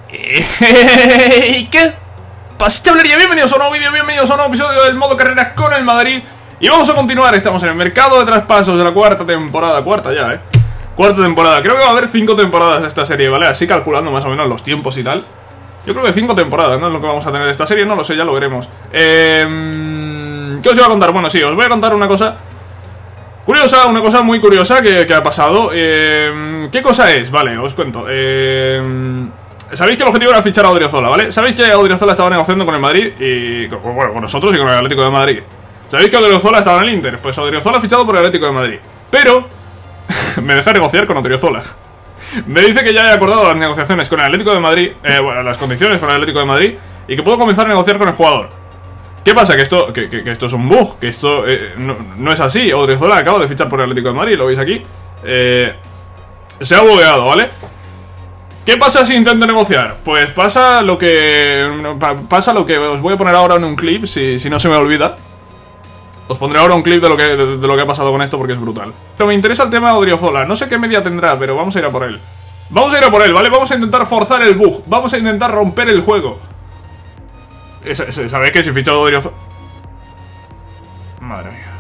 ¿Qué pasa, chavalería? Bienvenidos a un nuevo vídeo, bienvenidos a un nuevo episodio del modo carrera con el Madrid. Y vamos a continuar, estamos en el mercado de traspasos de la cuarta temporada. Cuarta ya, cuarta temporada, creo que va a haber 5 temporadas de esta serie, ¿vale? Así calculando más o menos los tiempos y tal. Yo creo que 5 temporadas, ¿no? Es lo que vamos a tener de esta serie, no lo sé, ya lo veremos. ¿Qué os iba a contar? Bueno, sí, os voy a contar una cosa curiosa, una cosa muy curiosa que ha pasado. ¿Qué cosa es? Vale, os cuento. Sabéis que el objetivo era fichar a Odriozola, ¿vale? Sabéis que Odriozola estaba negociando con el Madrid y, bueno, con nosotros y con el Atlético de Madrid. Sabéis que Odriozola estaba en el Inter. Pues Odriozola ha fichado por el Atlético de Madrid. Pero me deja negociar con Odriozola. Me dice que ya he acordado las negociaciones con el Atlético de Madrid, bueno, las condiciones con el Atlético de Madrid, y que puedo comenzar a negociar con el jugador. ¿Qué pasa? Que esto es un bug, que esto no es así. Odriozola acaba de fichar por el Atlético de Madrid, lo veis aquí. Se ha bugueado, ¿vale? ¿Qué pasa si intento negociar? Pues pasa lo que os voy a poner ahora en un clip, si no se me olvida. Os pondré ahora un clip de lo que ha pasado con esto porque es brutal. Pero me interesa el tema de Odriozola. No sé qué media tendrá, pero vamos a ir a por él. Vamos a ir a por él, ¿vale? Vamos a intentar forzar el bug. Vamos a intentar romper el juego. ¿Sabéis que si ficho a Odriozola? Madre mía.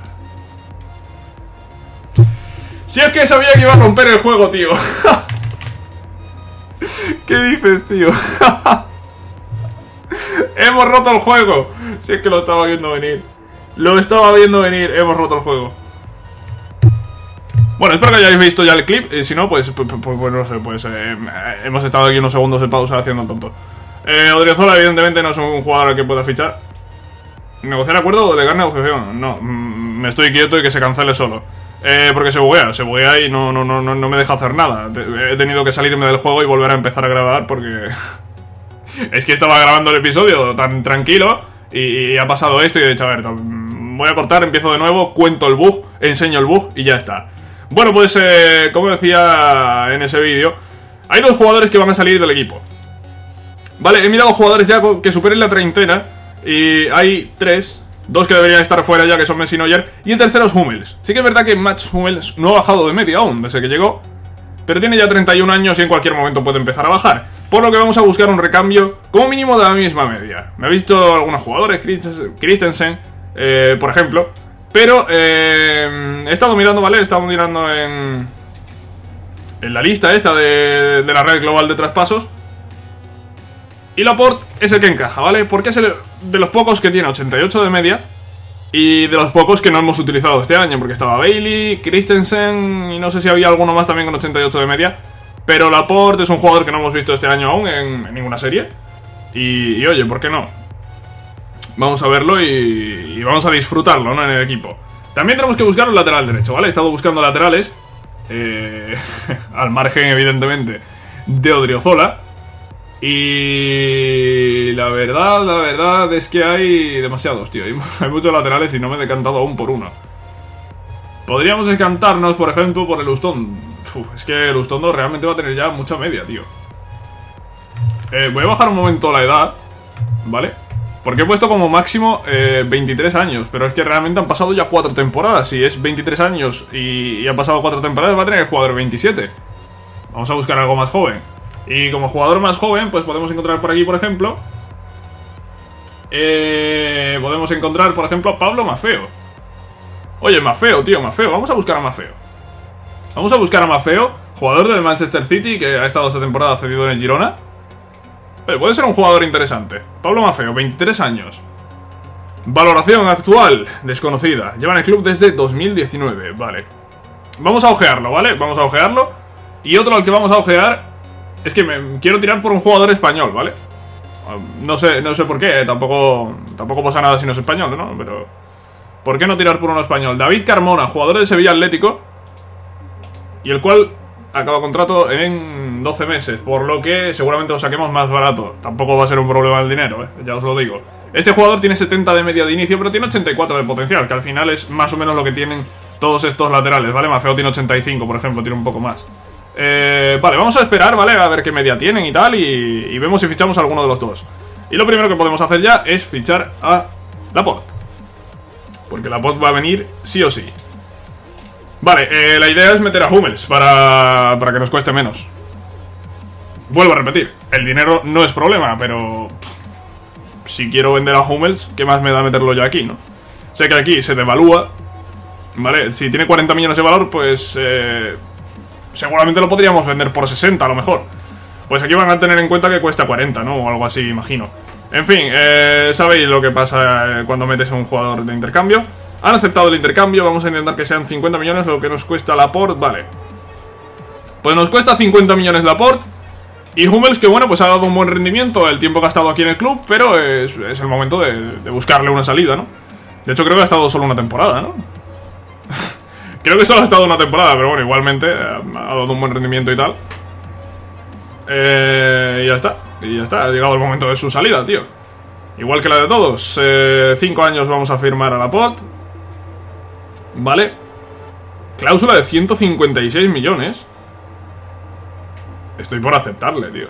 Si es que sabía que iba a romper el juego, tío. ¿Qué dices, tío? Hemos roto el juego. Si es que lo estaba viendo venir. Lo estaba viendo venir, hemos roto el juego. Bueno, espero que hayáis visto ya el clip. Si no, pues no sé, hemos estado aquí unos segundos de pausa haciendo el tonto. Odriozola evidentemente no es un jugador al que pueda fichar. ¿Negociar acuerdo o delegar negociación? No, me estoy quieto y que se cancele solo. Porque se buguea y no me deja hacer nada. He tenido que salirme del juego y volver a empezar a grabar porque es que estaba grabando el episodio tan tranquilo y ha pasado esto y he dicho, a ver, voy a cortar, empiezo de nuevo, cuento el bug, enseño el bug y ya está. Bueno, pues como decía en ese vídeo, hay 2 jugadores que van a salir del equipo. Vale, he mirado jugadores ya que superen la treintena y hay 3. 2 que deberían estar fuera ya, que son Messi y Neuer. Y el tercero es Hummels. Sí que es verdad que Mats Hummels no ha bajado de media aún desde que llegó, pero tiene ya 31 años y en cualquier momento puede empezar a bajar. Por lo que vamos a buscar un recambio como mínimo de la misma media. Me he visto algunos jugadores, Christensen, por ejemplo. Pero he estado mirando, ¿vale? He estado mirando en la lista esta de la red global de traspasos. Y Laporte es el que encaja, ¿vale? Porque es el de los pocos que tiene 88 de media. Y de los pocos que no hemos utilizado este año. Porque estaba Bailey, Christensen y no sé si había alguno más también con 88 de media. Pero Laporte es un jugador que no hemos visto este año aún en ninguna serie. Y oye, ¿por qué no? Vamos a verlo y vamos a disfrutarlo, ¿no? En el equipo. También tenemos que buscar un lateral derecho, ¿vale? He estado buscando laterales. Al margen, evidentemente, de Odriozola. Y la verdad es que hay demasiados, tío. Hay muchos laterales y no me he decantado aún por uno. Podríamos decantarnos, por ejemplo, por el Lustondo. Es que el Lustondo realmente va a tener ya mucha media, tío. Voy a bajar un momento la edad, ¿vale? Porque he puesto como máximo 23 años. Pero es que realmente han pasado ya 4 temporadas. Si es 23 años y han pasado 4 temporadas, va a tener el jugador 27. Vamos a buscar algo más joven. Y como jugador más joven, pues podemos encontrar por aquí, por ejemplo, podemos encontrar, por ejemplo, a Pablo Maffeo. Oye, Maffeo, tío, Maffeo. Vamos a buscar a Maffeo. Vamos a buscar a Maffeo, jugador del Manchester City, que ha estado esta temporada cedido en el Girona. Puede ser un jugador interesante. Pablo Maffeo, 23 años. Valoración actual, desconocida. Lleva en el club desde 2019, vale. Vamos a ojearlo, ¿vale? Vamos a ojearlo. Y otro al que vamos a ojear es que me quiero tirar por un jugador español, ¿vale? No sé por qué, tampoco pasa nada si no es español, ¿no? Pero ¿por qué no tirar por uno español? David Carmona, jugador del Sevilla Atlético, y el cual acaba contrato en 12 meses, por lo que seguramente lo saquemos más barato. Tampoco va a ser un problema el dinero, ya os lo digo. Este jugador tiene 70 de media de inicio, pero tiene 84 de potencial, que al final es más o menos lo que tienen todos estos laterales, ¿vale? Maffeo tiene 85, por ejemplo, tiene un poco más. Vale, vamos a esperar, ¿vale? A ver qué media tienen y tal, y vemos si fichamos a alguno de los dos. Y lo primero que podemos hacer ya es fichar a Laporte, porque Laporte va a venir sí o sí. Vale, la idea es meter a Hummels para que nos cueste menos. Vuelvo a repetir, el dinero no es problema, pero si quiero vender a Hummels, ¿qué más me da meterlo yo aquí, no? Sé que aquí se devalúa, ¿vale? Si tiene 40 millones de valor, pues seguramente lo podríamos vender por 60 a lo mejor. Pues aquí van a tener en cuenta que cuesta 40, ¿no? O algo así, imagino. En fin, sabéis lo que pasa cuando metes a un jugador de intercambio. Han aceptado el intercambio, vamos a intentar que sean 50 millones, lo que nos cuesta Laporte, vale. Pues nos cuesta 50 millones Laporte. Y Hummels, que bueno, pues ha dado un buen rendimiento el tiempo que ha estado aquí en el club, pero es el momento de buscarle una salida, ¿no? De hecho creo que ha estado solo una temporada, ¿no? Creo que solo ha estado una temporada, pero bueno, igualmente ha dado un buen rendimiento y tal. Y ya está, ha llegado el momento de su salida, tío. Igual que la de todos, 5 años vamos a firmar a Laporte. Vale. Cláusula de 156 millones. Estoy por aceptarle, tío.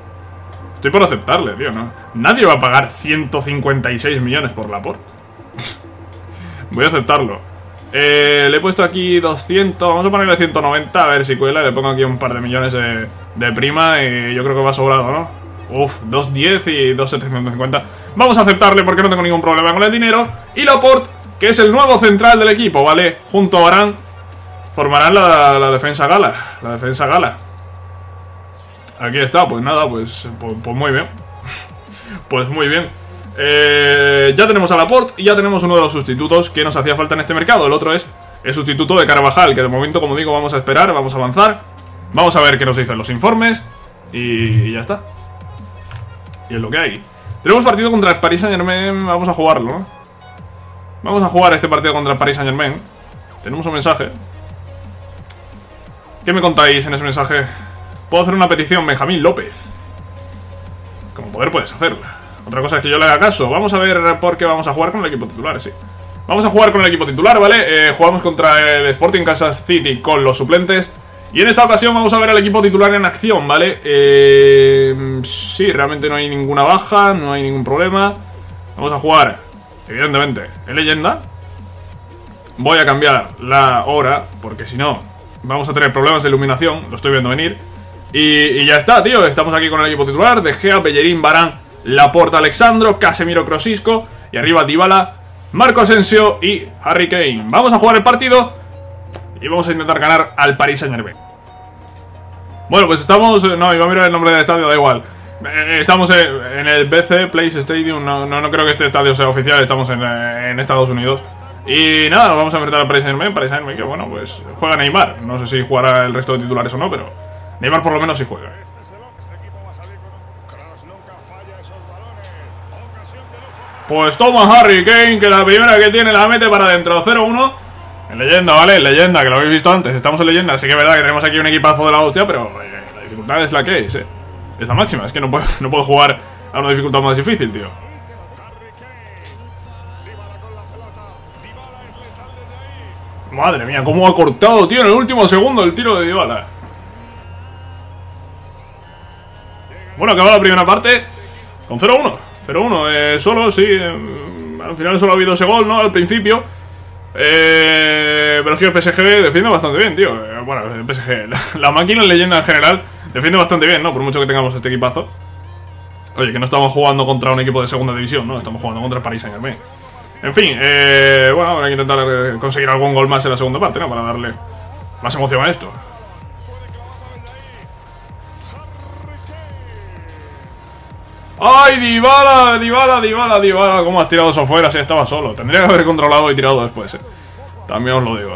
¿No? Nadie va a pagar 156 millones por Laporte. Voy a aceptarlo. Le he puesto aquí 200. Vamos a ponerle 190, a ver si cuela. Le pongo aquí un par de millones de prima y yo creo que va sobrado, ¿no? Uf, 210 y 2,750. Vamos a aceptarle porque no tengo ningún problema con el dinero. Y Laporte, que es el nuevo central del equipo, ¿vale? Junto a Varane, formarán la defensa gala. La defensa gala. Aquí está, pues nada, pues muy bien. Pues muy bien. Ya tenemos a Laporte y ya tenemos uno de los sustitutos que nos hacía falta en este mercado. El otro es el sustituto de Carvajal, que de momento, como digo, vamos a esperar, vamos a avanzar. Vamos a ver qué nos dicen los informes. Y ya está. Y es lo que hay. Tenemos partido contra el Paris Saint-Germain. Vamos a jugarlo, ¿no? Vamos a jugar este partido contra el Paris Saint-Germain. Tenemos un mensaje. ¿Qué me contáis en ese mensaje? Puedo hacer una petición, Benjamín López. Como poder puedes hacerla. Otra cosa es que yo le haga caso. Vamos a ver por qué vamos a jugar con el equipo titular, sí. Vamos a jugar con el equipo titular, ¿vale? Jugamos contra el Sporting Kansas City con los suplentes. Y en esta ocasión vamos a ver al equipo titular en acción, ¿vale? Sí, realmente no hay ninguna baja, no hay ningún problema. Vamos a jugar, evidentemente, en leyenda. Voy a cambiar la hora, porque si no, vamos a tener problemas de iluminación. Lo estoy viendo venir. Y ya está, tío. Estamos aquí con el equipo titular. De Gea, Bellerín, Varane, Laporte, Alexandro, Casemiro, Kroos, Isco. Y arriba Dybala, Marco Asensio y Harry Kane. Vamos a jugar el partido y vamos a intentar ganar al Paris Saint-Germain. Bueno, pues estamos... No, iba a mirar el nombre del estadio, da igual. Estamos en el BC Place Stadium. No creo que este estadio sea oficial. Estamos en Estados Unidos. Y nada, nos vamos a enfrentar al Paris Saint-Germain. Paris Saint-Germain, que bueno, pues juega Neymar. No sé si jugará el resto de titulares o no, pero Neymar por lo menos sí juega. Pues toma Harry Kane, que la primera que tiene la mete para adentro. 0-1. En leyenda, ¿vale? En leyenda, que lo habéis visto antes. Estamos en leyenda, así que es verdad que tenemos aquí un equipazo de la hostia, pero la dificultad es la que es, Es la máxima, es que no puedo jugar a una dificultad más difícil, tío. Madre mía, cómo ha cortado, tío, en el último segundo el tiro de Dybala. Bueno, acaba la primera parte con 0-1. 0-1, solo, sí. Al final solo ha habido ese gol, ¿no? Al principio. Pero es que el PSG defiende bastante bien, tío. Bueno, el PSG, la máquina en leyenda en general defiende bastante bien, ¿no? Por mucho que tengamos este equipazo. Oye, que no estamos jugando contra un equipo de segunda división, ¿no? Estamos jugando contra el Paris Saint-Germain. En fin, bueno, habrá que intentar conseguir algún gol más en la segunda parte, ¿no? Para darle más emoción a esto. ¡Ay, Dybala! ¿Cómo has tirado eso fuera si estaba solo? Tendría que haber controlado y tirado después, También os lo digo.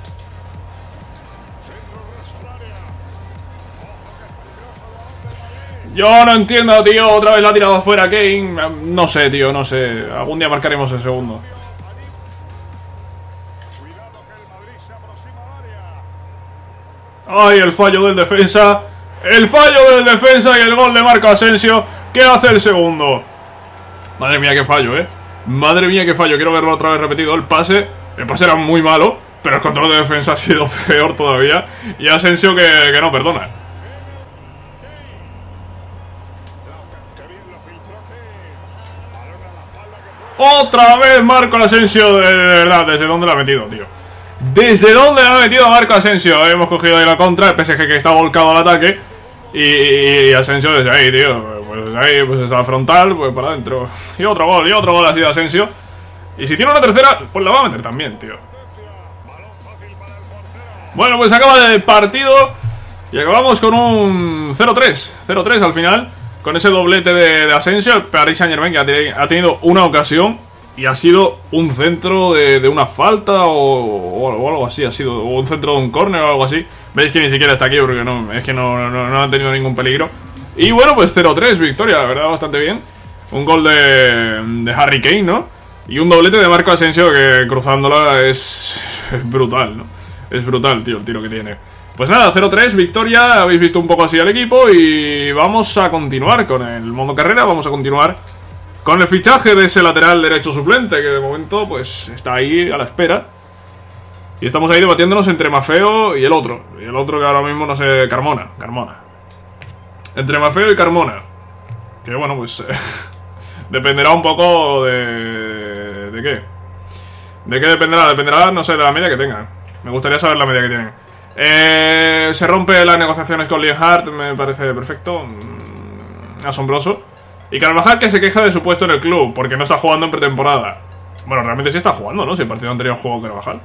Yo no entiendo, tío. Otra vez la ha tirado afuera Kane. No sé, tío, no sé. Algún día marcaremos el segundo. ¡Ay, el fallo del defensa! ¡El fallo del defensa y el gol de Marco Asensio! ¿Qué hace el segundo? Madre mía, qué fallo, Madre mía, qué fallo. Quiero verlo otra vez repetido. El pase era muy malo, pero el control de defensa ha sido peor todavía. Y Asensio que no perdona. Otra vez Marco Asensio, de verdad. ¿Desde dónde lo ha metido, tío? ¿Desde dónde lo ha metido Marco Asensio? Hemos cogido ahí la contra. El PSG que está volcado al ataque. Y Asensio desde ahí, tío. Pues desde ahí, pues desde la frontal, pues para adentro. Y otro gol así de Asensio. Y si tiene una tercera, pues la va a meter también, tío. Bueno, pues acaba el partido. Y acabamos con un 0-3. 0-3 al final. Con ese doblete de Asensio. El Paris Saint-Germain que ha tenido una ocasión. Y ha sido un centro de una falta o algo así. Ha sido un centro de un córner o algo así. Veis que ni siquiera está aquí porque es que no han tenido ningún peligro. Y bueno, pues 0-3, victoria, la verdad, bastante bien. Un gol de Harry Kane, ¿no? Y un doblete de Marco Asensio que cruzándola es brutal, ¿no? Es brutal, tío, el tiro que tiene. Pues nada, 0-3, victoria. Habéis visto un poco así al equipo. Y vamos a continuar con el modo carrera. Vamos a continuar con el fichaje de ese lateral derecho suplente, que de momento pues está ahí a la espera. Y estamos ahí debatiéndonos entre Maffeo y el otro. Y el otro que ahora mismo no sé, Carmona. Entre Maffeo y Carmona. Que bueno, pues dependerá un poco ¿de qué? ¿De qué dependerá? Dependerá, no sé, de la media que tengan. Me gustaría saber la media que tienen. Se rompe las negociaciones con Liam Hart, me parece perfecto. Asombroso. Y Carvajal que se queja de su puesto en el club porque no está jugando en pretemporada. Bueno, realmente sí está jugando, ¿no? Si el partido anterior jugó Carvajal.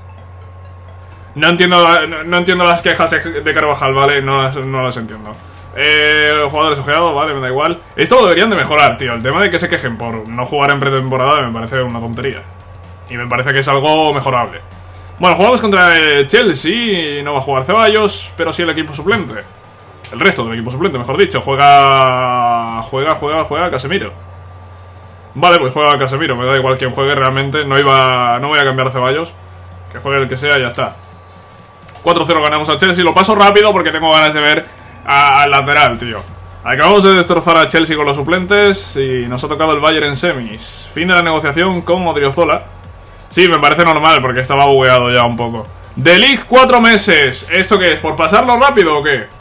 No entiendo las quejas de Carvajal, ¿vale? No las entiendo. Jugadores ojeados, vale, me da igual. Esto lo deberían de mejorar, tío. El tema de que se quejen por no jugar en pretemporada me parece una tontería. Y me parece que es algo mejorable. Bueno, jugamos contra el Chelsea. No va a jugar Ceballos, pero sí el equipo suplente. El resto del equipo suplente, mejor dicho. Juega Casemiro. Vale, pues juega Casemiro. Me da igual quien juegue realmente. No voy a cambiar a Ceballos. Que juegue el que sea y ya está. 4-0 ganamos al Chelsea. Lo paso rápido porque tengo ganas de ver al lateral, tío. Acabamos de destrozar a Chelsea con los suplentes. Y nos ha tocado el Bayern en semis. Fin de la negociación con Odriozola. Sí, me parece normal porque estaba bugueado ya un poco. De Ligt 4 meses. ¿Esto qué es? ¿Por pasarlo rápido o qué?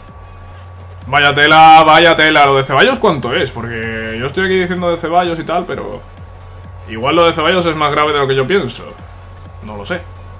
Vaya tela, vaya tela. Lo de Ceballos, ¿cuánto es? Porque yo estoy aquí diciendo de Ceballos y tal, pero igual lo de Ceballos es más grave de lo que yo pienso. No lo sé.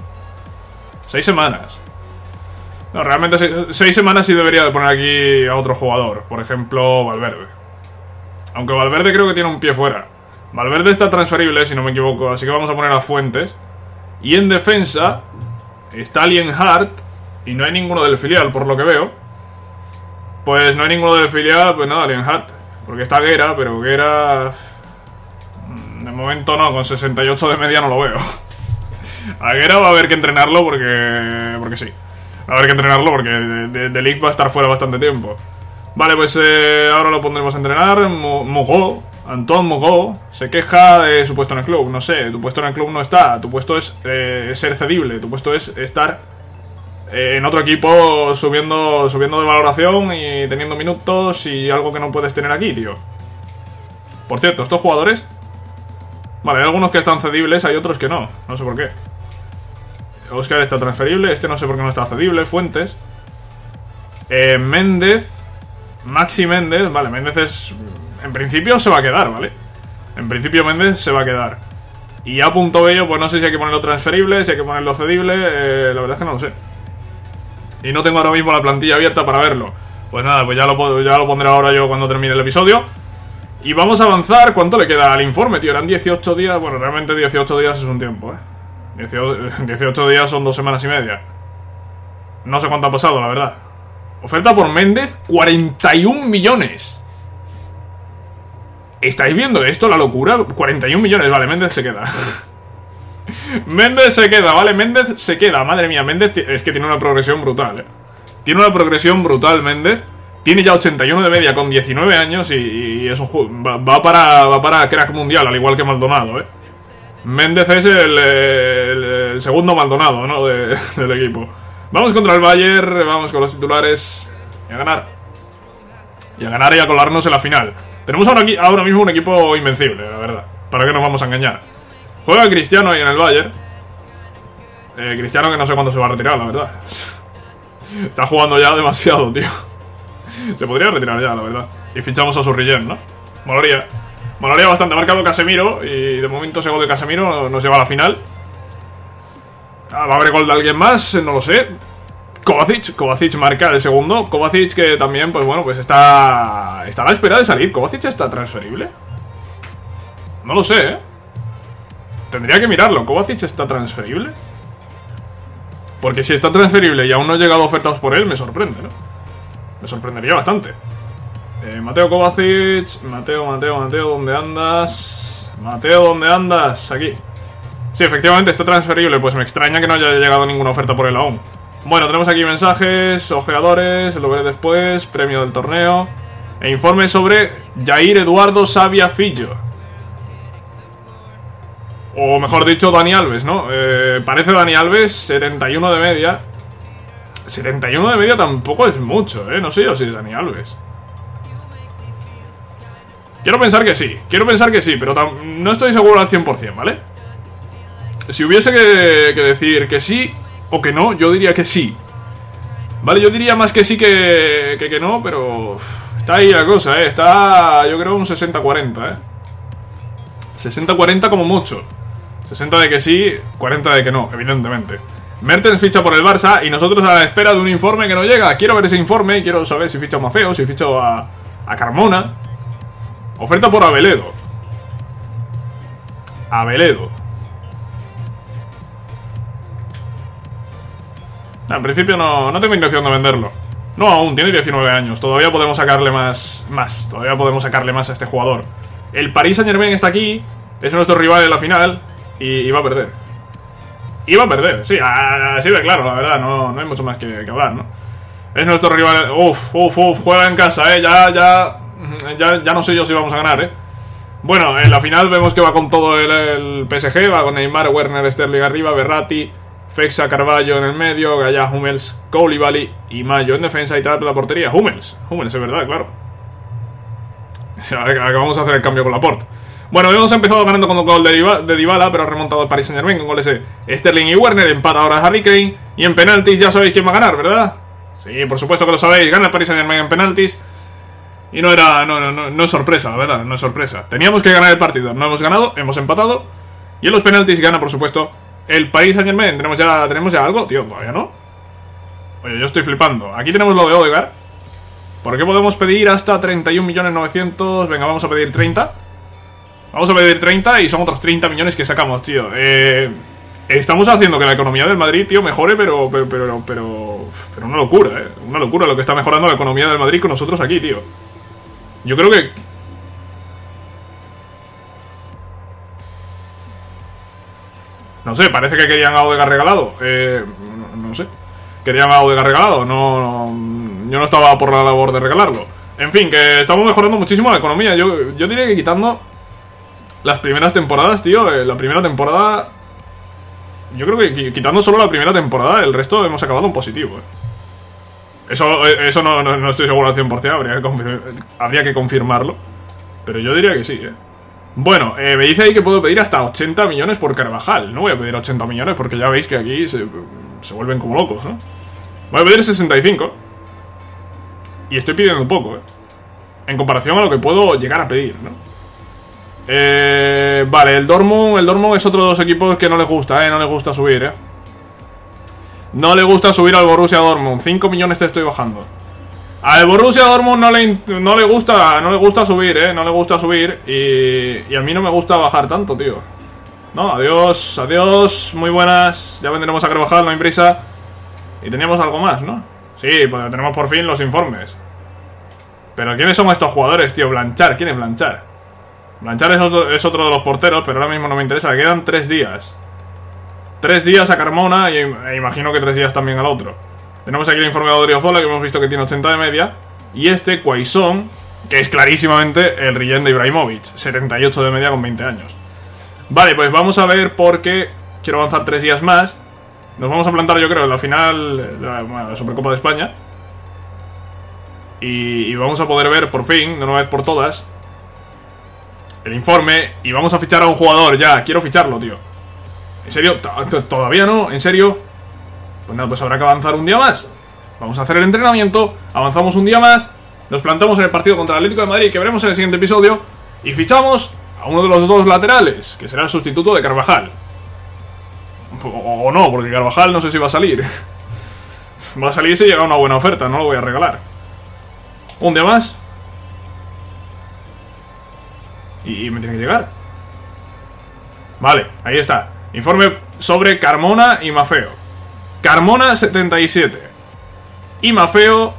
6 semanas. No, realmente 6 semanas sí debería de poner aquí a otro jugador. Por ejemplo, Valverde. Aunque Valverde creo que tiene un pie fuera. Valverde está transferible, si no me equivoco. Así que vamos a poner a Fuentes. Y en defensa está Liam Hart. Y no hay ninguno del filial, por lo que veo. Pues no hay ninguno del filial, pues nada, Liam Hart. Porque está Guerra, pero Guerra de momento no, con 68 de media no lo veo. A Guerra va a haber que entrenarlo porque sí. Va a haber que entrenarlo porque de Ligt va a estar fuera bastante tiempo. Vale, pues ahora lo pondremos a entrenar. Antoine Moreau se queja de su puesto en el club. No sé, tu puesto en el club no está. Tu puesto es ser cedible. Tu puesto es estar en otro equipo subiendo de valoración y teniendo minutos y algo que no puedes tener aquí, tío. Por cierto, estos jugadores... Vale, hay algunos que están cedibles, hay otros que no. No sé por qué. Oscar está transferible, este no sé por qué no está cedible. Fuentes. Méndez. Maxi Méndez. Vale, Méndez es... En principio se va a quedar, ¿vale? En principio Méndez se va a quedar. Y a punto bello, pues no sé si hay que ponerlo transferible, si hay que ponerlo cedible. La verdad es que no lo sé. Y no tengo ahora mismo la plantilla abierta para verlo. Pues nada, pues ya lo pondré ahora yo cuando termine el episodio. Y vamos a avanzar. ¿Cuánto le queda al informe, tío? Eran 18 días. Bueno, realmente 18 días es un tiempo, 18 días son 2 semanas y media. No sé cuánto ha pasado, la verdad. Oferta por Méndez, 41 millones. ¿Estáis viendo esto? La locura. 41 millones, vale, Méndez se queda. Méndez se queda, vale, Méndez se queda. Madre mía, Méndez es que tiene una progresión brutal, Tiene una progresión brutal, Méndez. Tiene ya 81 de media con 19 años y es un va para crack mundial, al igual que Maldonado, Méndez es el segundo Maldonado, ¿no? Del equipo. Vamos contra el Bayern, vamos con los titulares. Y a ganar. Y a ganar y a colarnos en la final. Tenemos ahora mismo un equipo invencible, la verdad. ¿Para qué nos vamos a engañar? Juega Cristiano ahí en el Bayern. Cristiano que no sé cuándo se va a retirar, la verdad. Está jugando ya demasiado, tío. Se podría retirar ya, la verdad. Y fichamos a Surrillén, ¿no? Molaría. Molaría bastante. Ha marcado Casemiro. Y de momento ese gol de Casemiro nos lleva a la final. ¿Va a haber gol de alguien más? No lo sé. Kovacic marca el segundo. Kovacic que también, pues bueno, pues está a la espera de salir. ¿Kovacic está transferible? No lo sé, ¿eh? Tendría que mirarlo. ¿Kovacic está transferible? Porque si está transferible y aún no he llegado ofertas por él, me sorprende, ¿no? Me sorprendería bastante. Mateo Kovacic. Mateo, ¿dónde andas? Mateo, ¿dónde andas? Aquí. Sí, efectivamente está transferible. Pues me extraña que no haya llegado ninguna oferta por él aún. Bueno, tenemos aquí mensajes, ojeadores, lo veré después, premio del torneo e informe sobre Jair Eduardo Savia Fillo. O mejor dicho, Dani Alves, ¿no? Parece Dani Alves, 71 de media. 71 de media tampoco es mucho, ¿eh? No sé yo si es Dani Alves. Quiero pensar que sí, pero no estoy seguro al 100%, ¿vale? Si hubiese que decir que sí o que no, yo diría que sí. Vale, yo diría más que sí que no, pero está ahí la cosa, está, yo creo, un 60-40, 60-40 como mucho. 60 de que sí, 40 de que no, evidentemente. Mertens ficha por el Barça y nosotros a la espera de un informe que no llega. Quiero ver ese informe y quiero saber si ficha a Mafeo, si ficha a Carmona. Oferta por Abeledo. En principio no tengo intención de venderlo. No, aún, tiene 19 años. Todavía podemos sacarle más. Todavía podemos sacarle más a este jugador. El Paris Saint-Germain está aquí. Es nuestro rival en la final. Y va a perder. Sí, así de claro, la verdad. No hay mucho más que hablar, ¿no? Es nuestro rival. Juega en casa, ya no sé yo si vamos a ganar, Bueno, en la final vemos que va con todo el PSG. Va con Neymar, Werner, Sterling arriba, Verratti, Fexa, Carvalho en el medio, Gaya, Hummels, Koulibaly y Mayo en defensa y tal la portería. Hummels, es verdad, claro. Acabamos de hacer el cambio con Laporte. Bueno, hemos empezado ganando con un gol de Dybala, pero ha remontado el Paris Saint-Germain con goles de Sterling y Werner. Empata ahora Harry Kane. Y en penaltis ya sabéis quién va a ganar, ¿verdad? Sí, por supuesto que lo sabéis. Gana el Paris Saint-Germain en penaltis. Y no es sorpresa, la verdad, no es sorpresa. Teníamos que ganar el partido, no hemos ganado, hemos empatado. Y en los penaltis gana, por supuesto, el Paris Saint-Germain. ¿Tenemos ya algo? Tío, todavía no. Oye, yo estoy flipando. Aquí tenemos lo de Odegaard. ¿Por qué podemos pedir hasta 31.900.000? Venga, vamos a pedir 30. Vamos a pedir 30 y son otros 30 millones que sacamos, tío. Estamos haciendo que la economía del Madrid, tío, mejore, pero una locura, una locura lo que está mejorando la economía del Madrid con nosotros aquí, tío. Yo creo que... No sé, parece que querían a Odegaard regalado. No sé. Querían a Odegaard regalado. Yo no estaba por la labor de regalarlo. En fin, que estamos mejorando muchísimo la economía. Yo diría que quitando las primeras temporadas, tío. La primera temporada... Yo creo que quitando solo la primera temporada, el resto hemos acabado en positivo, Eso no estoy seguro al 100%, habría que confirmarlo. Pero yo diría que sí, Bueno, me dice ahí que puedo pedir hasta 80 millones por Carvajal. No voy a pedir 80 millones porque ya veis que aquí se vuelven como locos, ¿no? Voy a pedir 65. Y estoy pidiendo poco, en comparación a lo que puedo llegar a pedir, ¿no? Vale, el Dortmund es otro de los equipos que no les gusta, no les gusta subir, No le gusta subir al Borussia Dortmund. 5 millones te estoy bajando. Al Borussia Dortmund no le gusta subir, no le gusta subir. Y a mí no me gusta bajar tanto, tío. No, adiós, muy buenas. Ya vendremos a Carvajal, no hay prisa. Y teníamos algo más, ¿no? Sí, pues tenemos por fin los informes. Pero ¿quiénes son estos jugadores, tío? Blanchard, ¿quién es Blanchard? Blanchard es otro de los porteros, pero ahora mismo no me interesa. Le quedan 3 días. 3 días a Carmona e imagino que 3 días también al otro. Tenemos aquí el informe de Odriozola, que hemos visto que tiene 80 de media. Y este, Quaison, que es clarísimamente el Rillén de Ibrahimovic. 78 de media con 20 años. Vale, pues vamos a ver por qué quiero avanzar 3 días más. Nos vamos a plantar, yo creo, en la final de la Supercopa de España. Y vamos a poder ver, por fin, de una vez por todas, el informe. Y vamos a fichar a un jugador ya. Quiero ficharlo, tío. ¿En serio? ¿Todavía no? ¿En serio? Pues nada, pues habrá que avanzar un día más. Vamos a hacer el entrenamiento. Avanzamos un día más. Nos plantamos en el partido contra el Atlético de Madrid, que veremos en el siguiente episodio. Y fichamos a uno de los 2 laterales, que será el sustituto de Carvajal. O no, porque Carvajal no sé si va a salir. Va a salir si llega una buena oferta, no lo voy a regalar. Un día más. Y me tiene que llegar. Vale, ahí está. Informe sobre Carmona y Maffeo. Carmona 77 y Maffeo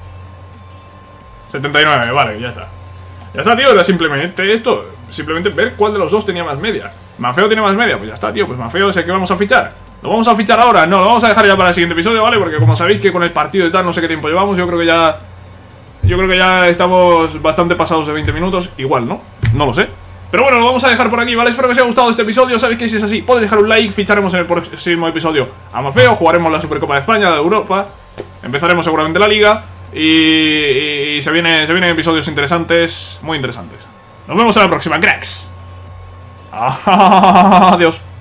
79, vale, ya está. Ya está, tío, era simplemente esto. Simplemente ver cuál de los dos tenía más media. Maffeo tiene más media, pues ya está, tío. Pues Maffeo es el que vamos a fichar. ¿Lo vamos a fichar ahora? No, lo vamos a dejar ya para el siguiente episodio, ¿vale? Porque como sabéis que con el partido y tal, no sé qué tiempo llevamos. Yo creo que ya estamos bastante pasados de 20 minutos. Igual, ¿no? No lo sé. Pero bueno, lo vamos a dejar por aquí, ¿vale? Espero que os haya gustado este episodio. Sabéis que si es así, podéis dejar un like. Ficharemos en el próximo episodio a Maffeo. Jugaremos la Supercopa de España, la de Europa. Empezaremos seguramente la Liga. Y se vienen episodios interesantes. Muy interesantes. Nos vemos en la próxima, cracks. Adiós.